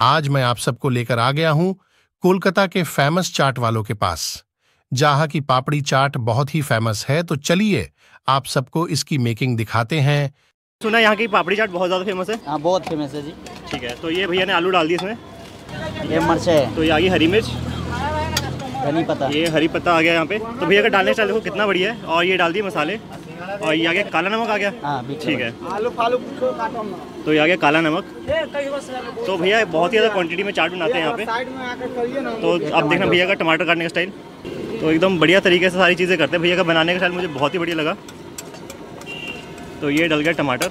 आज मैं आप सबको लेकर आ गया हूं कोलकाता के फेमस चाट वालों के पास, जहां की पापड़ी चाट बहुत ही फेमस है। तो चलिए आप सबको इसकी मेकिंग दिखाते हैं। सुना यहाँ की पापड़ी चाट बहुत ज़्यादा फेमस है। हाँ, बहुत फेमस है जी। ठीक है, तो ये भैया ने आलू डाल दी इसमें, ये मिर्च है, तो ये आ गई हरी मिर्च, धनी पत्ता, ये हरी पत्ता आ गया यहाँ पे। तो भैया का डालने स्टाइल देखो कितना बढ़िया है। और ये डाल दिए मसाले, और ये आ गया काला नमक आ गया। हाँ, ठीक है, तो ये आ गया काला नमक। तो भैया बहुत ही ज़्यादा क्वांटिटी में चाट बनाते हैं यहाँ पे। तो आप देखना भैया का टमाटर काटने का स्टाइल, तो एकदम बढ़िया तरीके से सारी चीज़ें करते हैं। भैया का बनाने का स्टाइल मुझे बहुत ही बढ़िया लगा। तो ये डल गया टमाटर।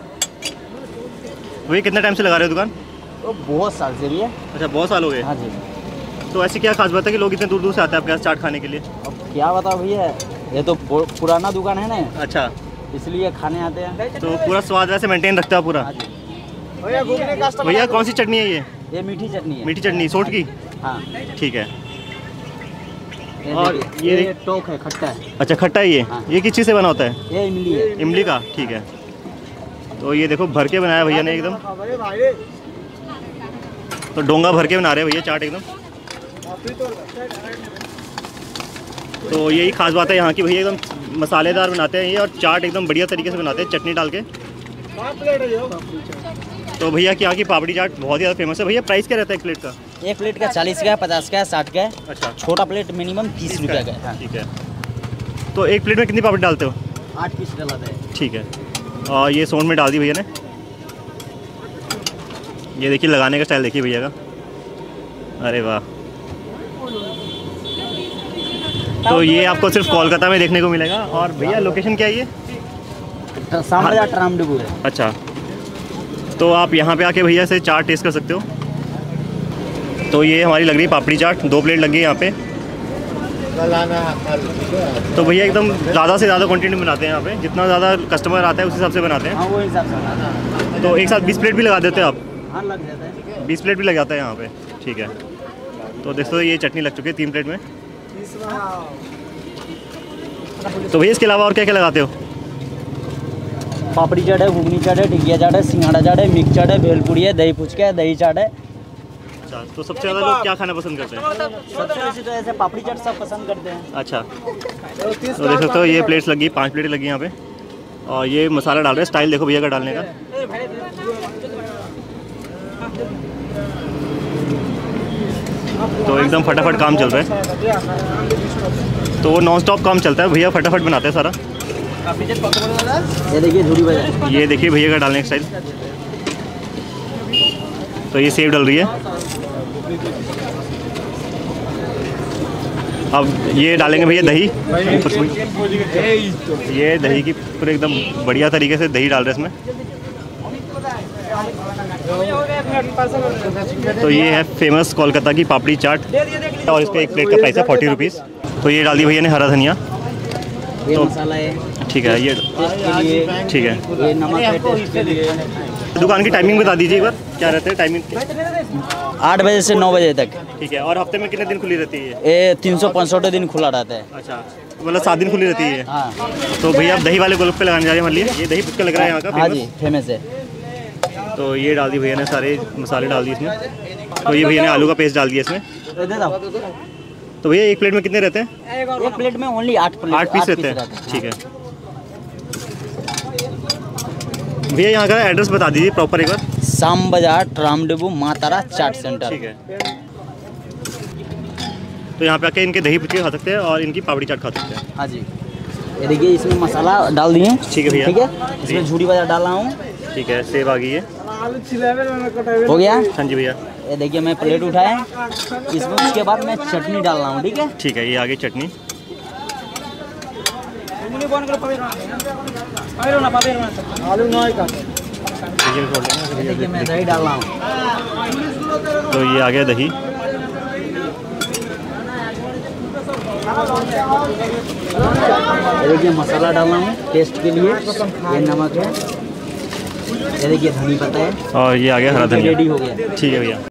भैया कितना टाइम से लगा रहे हो दुकान? तो बहुत साल से भी है। अच्छा, बहुत साल हो गए। हाँ जी। तो ऐसी क्या खास बात है कि लोग इतने दूर दूर से आते हैं आपके यहाँ चाट खाने के लिए? अब क्या बताओ भैया, ये तो पुराना दुकान है ना। अच्छा, इसलिए खाने आते हैं। तो पूरा स्वाद वैसे मेंटेन रखता है पूरा। भैया कौन सी चटनी है ये मीठी चटनी है। मीठी चटनी सोट की? हाँ, ठीक है। और ये टोक है, खट्टा है। अच्छा, खट्टा है ये। हाँ। ये किस चीज़ से बना होता है? ये इमली है। इमली का, ठीक है। तो ये देखो भर के बनाया भैया ने एकदम, तो डोंगा भर के बना रहे हैं भैया चाट एकदम। तो यही खास बात है यहाँ की, भैया एकदम मसालेदार बनाते हैं ये, और चाट एकदम बढ़िया तरीके से बनाते हैं चटनी डाल के। तो भैया की यहाँ की पापड़ी चाट बहुत ज़्यादा फेमस है। भैया प्राइस क्या रहता है एक प्लेट का? एक प्लेट का 40 का है, 50 का है, 60 का है। अच्छा, छोटा प्लेट मिनिमम 30 रुपये का है। ठीक है। तो एक प्लेट में कितनी पापड़ी डालते हो? 8 पीस डालते हैं। ठीक है। और ये सोन में डाल दी भैया ने। ये देखिए लगाने का स्टाइल देखिए भैया का, अरे वाह। तो ये आपको सिर्फ कोलकाता में देखने को मिलेगा। और भैया लोकेशन क्या है ये? सामने ट्राम डिपो है। अच्छा, तो आप यहाँ पे आके भैया से चाट टेस्ट कर सकते हो। तो ये हमारी लग रही है पापड़ी चाट, 2 प्लेट लगी है यहाँ पे। तो भैया एकदम ज़्यादा से ज़्यादा क्वांटिटी बनाते हैं यहाँ पे, जितना ज़्यादा कस्टमर आता है उस हिसाब से बनाते हैं। हाँ, वो हिसाब से। तो एक साथ 20 प्लेट भी लगा देते हैं आप? हाँ, लग जाता है। 20 प्लेट भी लग जाता है यहाँ पे। ठीक है। तो देखो ये चटनी लग चुकी है 3 प्लेट में। तो भैया इसके अलावा और क्या क्या लगाते हो? पापड़ी चाट है, घुगनी चाट है, टिकिया चाट है, सिंघाड़ा चाट है, मिक्स चाट है, भेलपुरी है, दही फुचका है, दही चाट है। अच्छा, तो सबसे ज़्यादा लोग क्या खाना पसंद करते हैं? सबसे वैसे तो ऐसे पापड़ी चाट सब पसंद करते हैं। अच्छा, तो देख सकते हो ये प्लेट्स लगी, 5 प्लेटें लगी यहाँ पे। और ये मसाला डाल रहे हैं, स्टाइल देखो भैया का डालने का। तो एकदम फटाफट काम चल रहा है, तो नॉन स्टॉप काम चलता है। भैया फटाफट बनाते हैं सारा। ये देखिए झूठी बाजार, ये देखिए भैया का डालने का स्टाइल। तो ये सेव डल रही है। अब ये डालेंगे भैया दही। ये दही की पूरे एकदम बढ़िया तरीके से दही डाल रहे हैं इसमें। तो ये है फेमस कोलकाता की पापड़ी चाट, और इसका एक प्लेट का प्राइस है 40 रुपीज़। तो ये डाल दी भैया ने हरा धनिया, ये तो मसाला है। ठीक है, ये ठीक है। ये नमक है टेस्ट के लिए। दुकान की टाइमिंग बता दीजिए एक बार, क्या रहते हैं टाइमिंग? 8 बजे से 9 बजे तक। ठीक है। और हफ्ते में कितने दिन खुली रहती है ये 365 दिन खुला रहता है। अच्छा, मतलब 7 दिन खुली रहती है। हाँ। तो भैया आप दही वाले गोलगप्पे लगाने जा रहे हैं, मान लीजिए ये दही पुचका लग रहा है यहाँ का। हाँ जी, फेमस है। तो ये डाल दी भैया ने, सारे मसाले डाल दिए इसमें। तो ये भैया ने आलू का पेस्ट डाल दिया इसमें। तो भैया एक प्लेट में कितने रहते हैं? एक प्लेट में ओनली 8 पीस रहते हैं। ठीक है। भैया यहाँ का एड्रेस बता दीजिए प्रॉपर एक बार। शाम बाजार ट्राम डिपो माँ तारा चाट सेंटर। ठीक है। तो यहाँ पे आके इनके दही पुचके खा सकते हैं और इनकी पापड़ी चाट खा सकते हैं। हाँ जी। ये देखिए इसमें मसाला डाल दिए। ठीक है भैया। ठीक है, इसमें झूठी बाजार डाला हूँ। ठीक है, सेब आ गई है। हो गया। हाँ जी भैया। ये देखिए मैं प्लेट उठाए, इसमें उसके बाद मैं चटनी डाल रहा हूँ। ठीक है। ठीक है, ये आ गई चटनी। देखिए मैं दही डाल रहा हूँ। तो ये आ गया दही। देखिए मसाला डाल रहा हूँ टेस्ट के लिए। ये नमक है, ये देखिए धनी पत्ता है, और ये आ गया हरा धनिया। रेडी हो गया। ठीक है भैया।